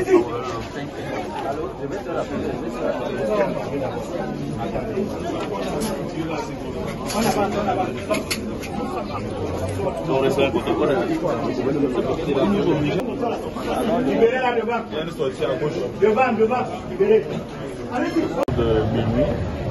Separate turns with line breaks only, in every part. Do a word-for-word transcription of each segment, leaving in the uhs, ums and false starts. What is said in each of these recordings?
Libérez-la devant. Devant, devant, libérez.
De minuit,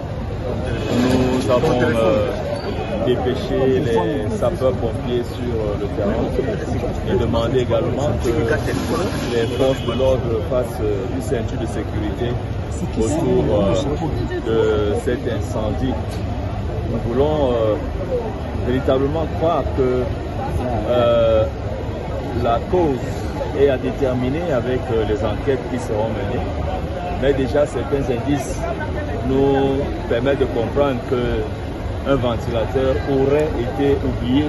nous avons euh, dépêché les sapeurs-pompiers sur euh, le terrain et demandé également que les forces de l'ordre fassent euh, une ceinture de sécurité autour euh, de cet incendie. Nous voulons euh, véritablement croire que euh, la cause est à déterminer avec euh, les enquêtes qui seront menées. Mais déjà, certains indices nous permettent de comprendre qu'un ventilateur aurait été oublié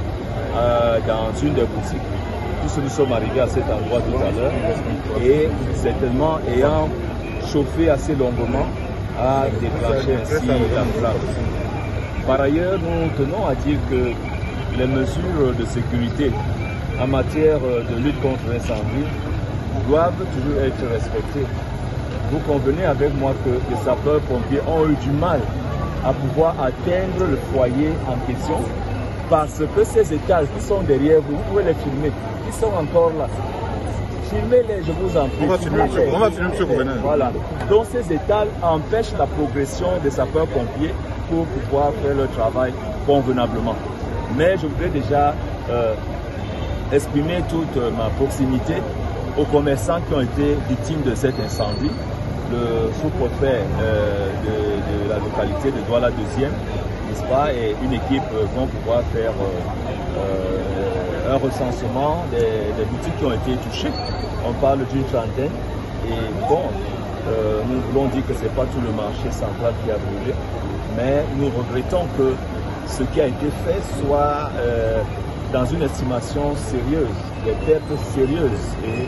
euh, dans une des boutiques. Tous nous sommes arrivés à cet endroit tout à l'heure et certainement ayant chauffé assez longuement a déclenché ainsi la flamme. Par ailleurs, nous tenons à dire que les mesures de sécurité en matière de lutte contre l'incendie doivent toujours être respectées. Vous convenez avec moi que les sapeurs-pompiers ont eu du mal à pouvoir atteindre le foyer en question parce que ces étages qui sont derrière vous, vous pouvez les filmer, ils sont encore là. Filmez-les, je vous en prie.
On va filmer, on va filmer, monsieur le gouverneur.
Voilà. Donc ces étages empêchent la progression des sapeurs-pompiers pour pouvoir faire leur travail convenablement. Mais je voudrais déjà euh, exprimer toute ma proximité aux commerçants qui ont été victimes de cet incendie. Le sous-préfet euh, de, de la localité de Douala deuxième, n'est-ce pas, et une équipe euh, vont pouvoir faire euh, euh, un recensement des, des boutiques qui ont été touchées. On parle d'une trentaine et bon, euh, nous voulons dire que ce n'est pas tout le marché central qui a brûlé, mais nous regrettons que ce qui a été fait soit euh, dans une estimation sérieuse, des pertes sérieuses. Et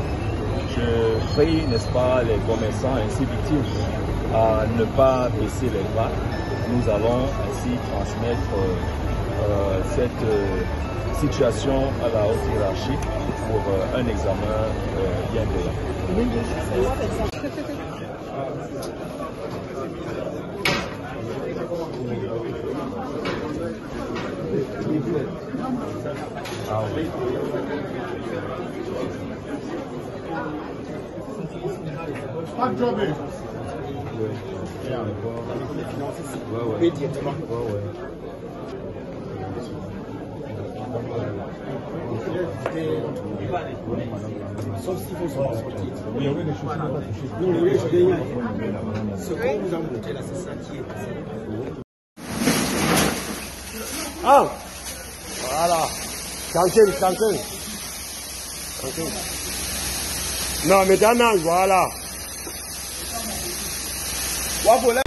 je prie, n'est-ce pas, les commerçants ainsi victimes à ne pas baisser les bras. Nous allons ainsi transmettre euh, cette euh, situation à la haute hiérarchie pour euh, un examen euh, bien déroulé. Ah oui.
Pas de job.
Ouais, ouais.
Sauf s'il faut se sortir. Oui, oui, les choses. Non, oui, je gagne. Ce qu'on vous a montré là, c'est ça qui est. Ah! Voilà. Tranquille, tranquille. Tranquille. Non, mais dans voilà. Voilà.